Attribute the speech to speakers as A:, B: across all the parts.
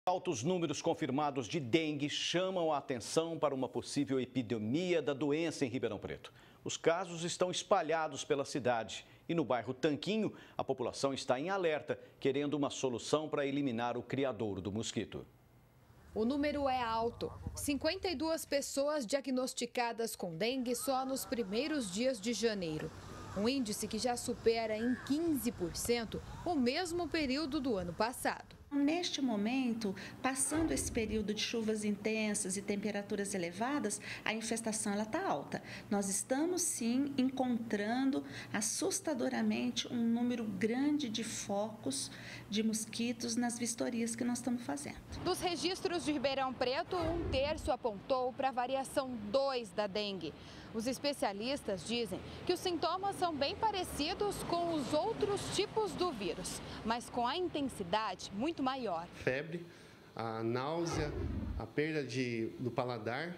A: Altos números confirmados de dengue chamam a atenção para uma possível epidemia da doença em Ribeirão Preto. Os casos estão espalhados pela cidade e no bairro Tanquinho, a população está em alerta, querendo uma solução para eliminar o criadouro do mosquito.
B: O número é alto. 52 pessoas diagnosticadas com dengue só nos primeiros dias de janeiro. Um índice que já supera em 15% o mesmo período do ano passado.
C: Neste momento, passando esse período de chuvas intensas e temperaturas elevadas, a infestação está alta. Nós estamos, sim, encontrando assustadoramente um número grande de focos de mosquitos nas vistorias que nós estamos fazendo.
B: Dos registros de Ribeirão Preto, 1/3 apontou para a variação 2 da dengue. Os especialistas dizem que os sintomas são bem parecidos com os outros tipos do vírus, mas com a intensidade muito maior.
D: Febre, a náusea, a perda do paladar,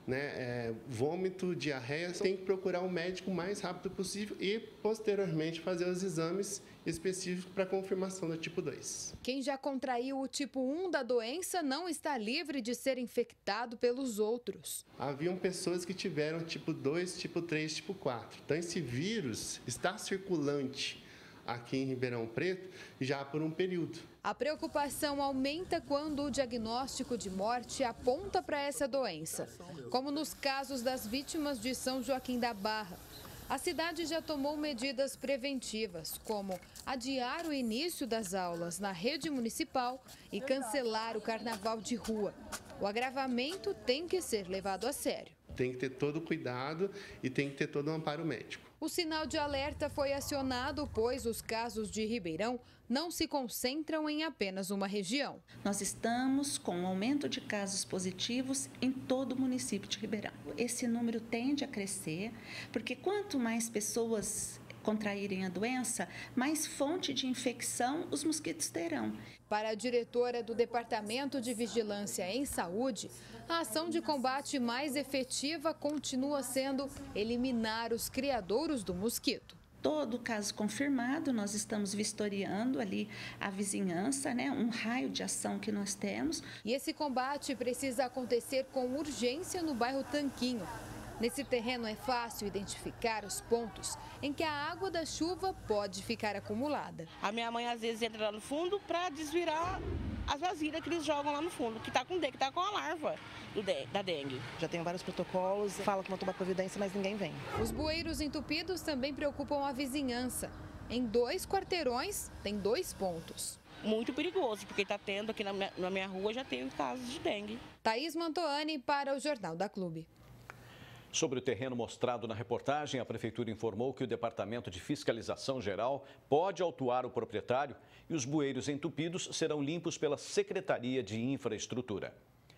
D: vômito, diarreia. Tem que procurar um médico o mais rápido possível e, posteriormente, fazer os exames específicos para confirmação do tipo 2.
B: Quem já contraiu o tipo 1 da doença não está livre de ser infectado pelos outros.
D: Haviam pessoas que tiveram tipo 2, tipo 3, tipo 4. Então, esse vírus está circulante aqui em Ribeirão Preto já por um período.
B: A preocupação aumenta quando o diagnóstico de morte aponta para essa doença, como nos casos das vítimas de São Joaquim da Barra. A cidade já tomou medidas preventivas, como adiar o início das aulas na rede municipal e cancelar o carnaval de rua. O agravamento tem que ser levado a sério.
D: Tem que ter todo o cuidado e tem que ter todo o amparo médico.
B: O sinal de alerta foi acionado, pois os casos de Ribeirão não se concentram em apenas uma região.
C: Nós estamos com um aumento de casos positivos em todo o município de Ribeirão. Esse número tende a crescer, porque quanto mais pessoas contraírem a doença, mais fonte de infecção os mosquitos terão.
B: Para a diretora do Departamento de Vigilância em Saúde, a ação de combate mais efetiva continua sendo eliminar os criadouros do mosquito.
C: Todo caso confirmado, nós estamos vistoriando ali a vizinhança, um raio de ação que nós temos.
B: E esse combate precisa acontecer com urgência no bairro Tanquinho. Nesse terreno é fácil identificar os pontos em que a água da chuva pode ficar acumulada.
E: A minha mãe às vezes entra lá no fundo para desvirar as vasilhas que eles jogam lá no fundo, que está com dengue, que está com a larva da dengue.
F: Já tem vários protocolos, fala que vão tomar providência, mas ninguém vem.
B: Os bueiros entupidos também preocupam a vizinhança. Em 2 quarteirões tem 2 pontos.
E: Muito perigoso, porque está tendo aqui na minha rua, já tem casos de dengue.
B: Thaís Mantoani para o Jornal da Clube.
A: Sobre o terreno mostrado na reportagem, a Prefeitura informou que o Departamento de Fiscalização Geral pode autuar o proprietário e os bueiros entupidos serão limpos pela Secretaria de Infraestrutura.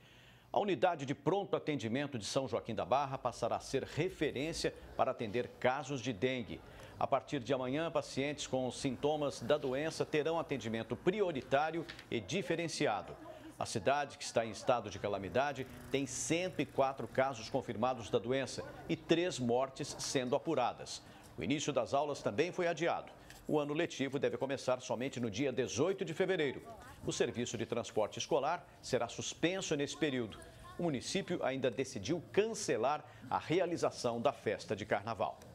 A: A unidade de pronto atendimento de São Joaquim da Barra passará a ser referência para atender casos de dengue. A partir de amanhã, pacientes com sintomas da doença terão atendimento prioritário e diferenciado. A cidade, que está em estado de calamidade, tem 104 casos confirmados da doença e 3 mortes sendo apuradas. O início das aulas também foi adiado. O ano letivo deve começar somente no dia 18 de fevereiro. O serviço de transporte escolar será suspenso nesse período. O município ainda decidiu cancelar a realização da festa de carnaval.